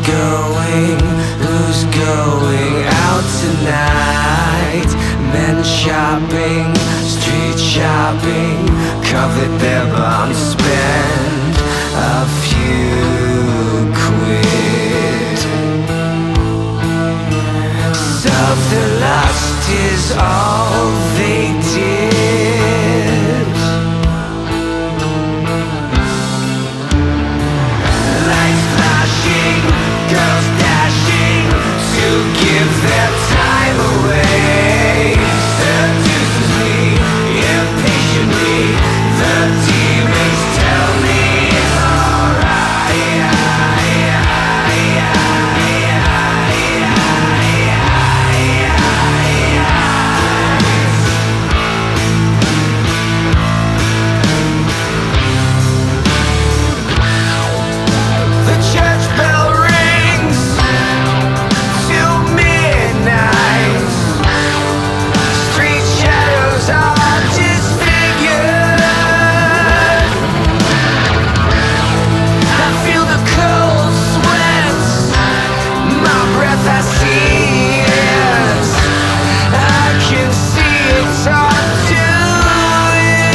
Who's going out tonight? Men shopping, street shopping, covet their bonds, spend a few quid. Self-lust is all they did. Lights flashing, girls dashing to give their time away. Seduces me impatiently. The demons tell me it's alright. The church bell rings till midnight. Street shadows are disfigured. I feel the cold sweat, my breath I see it. I can see it's all to you.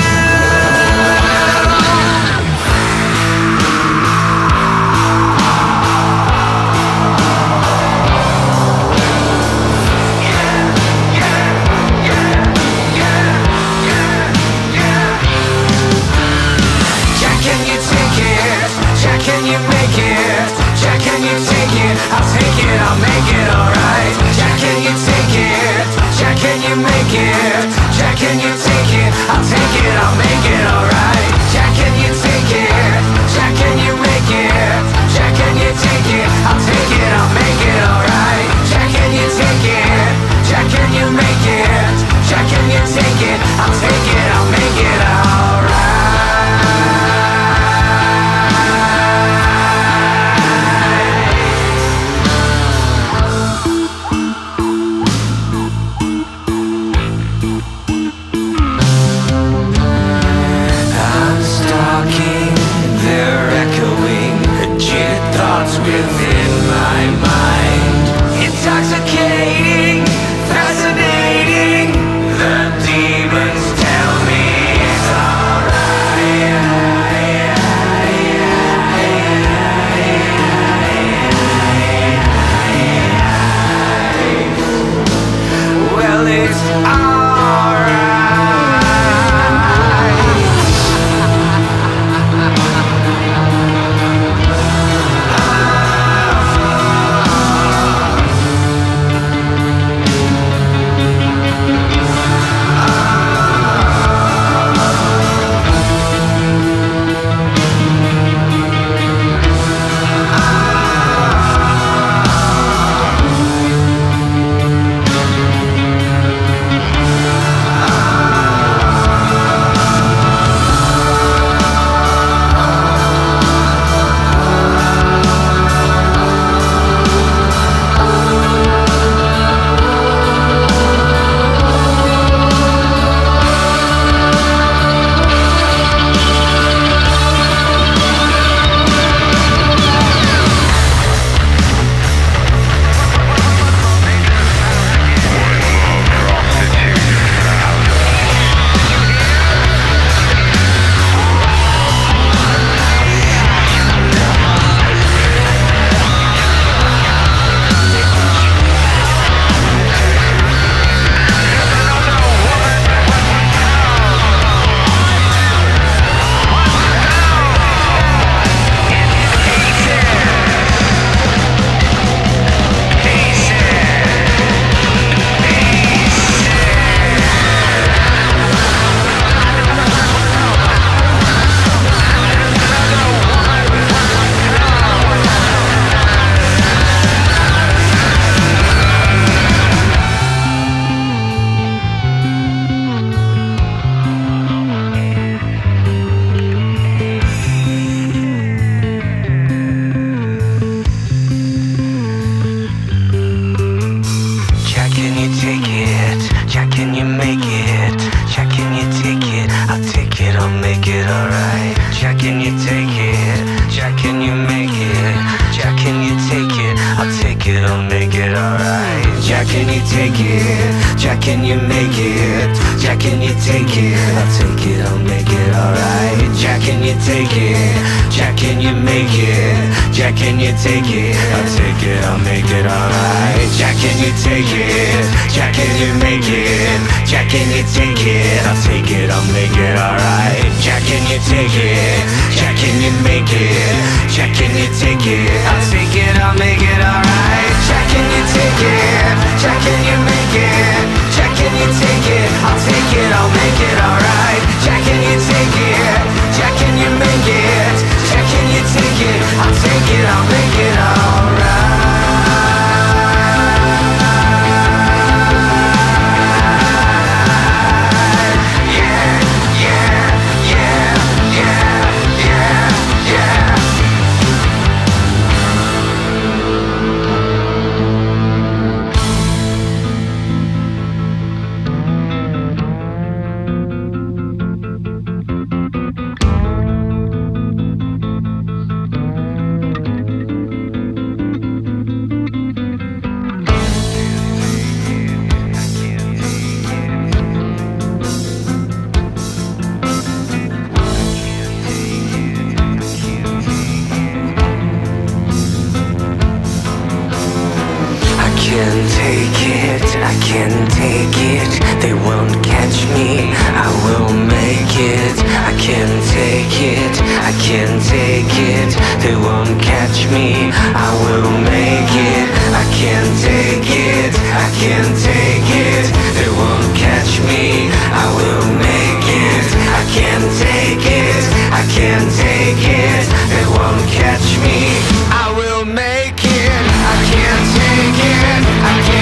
Jack, can you take it? Jack, can you make it? Jack, can you take it? I'll take it, I'll make it alright. Jack, can you take it? Jack, can you make it? Jack, can you take it? I'll take it, I'll make it alright. Jack, can you take it? Jack, can you make it? Jack, can you take it? I'll take it, I'll make it alright. Jack, can you take it? Jack, can you make it? Jack, can you take it? I'll take it, I'll make it alright. I'm stalking, they're echoing, jaded thoughts within my mind. Intoxicating, fascinating, the demons tell me it's alright. Well, it's alright. Jack, can you take it? Jack, can you make it? Jack, can you take it? take it? Jack, can you make it? Jack, can you take it? I'll take it, I'll make it alright. Jack, can you take it? Jack, can you make it? Jack, can you take it? I'll take it, I'll make it alright. Jack, can you take it? Jack, can you make it? Jack, can you take it? I'll take it, I'll make it alright. Jack, can you take it? Jack, can you make it? Jack, can you take it? I'll take it, I'll make it alright. Jack, can you take it? Jack, can you make it? Jack, can you take it? I'll take it, I'll make it alright. Jack, can you take it? Jack, can you make it? Jack, can you take it? I'll take it, I'll make it alright. I can take it, they won't catch me, I will make it. I can take it, I can take it, they won't catch me, I will make it. I can take it, I can take it, they won't catch me, I will make it. I can take it, I can take it, they won't catch me, I will make it. I can take it, I can